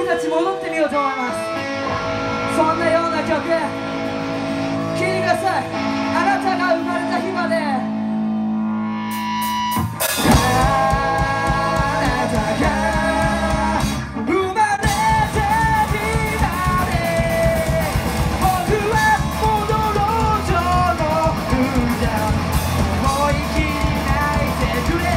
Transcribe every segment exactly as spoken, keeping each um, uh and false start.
たち戻ってみようと思います。そんなような曲聴いてください。あなたが生まれた日まで。あなたが生まれた日まで僕は戻ろうと思うんだ。思い切り泣いてくれ。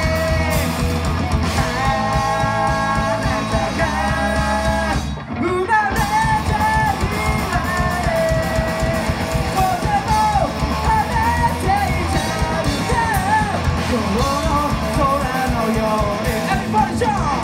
あなたが生まれた日までとても離れていたんだ。今日の空のように Everybody jump!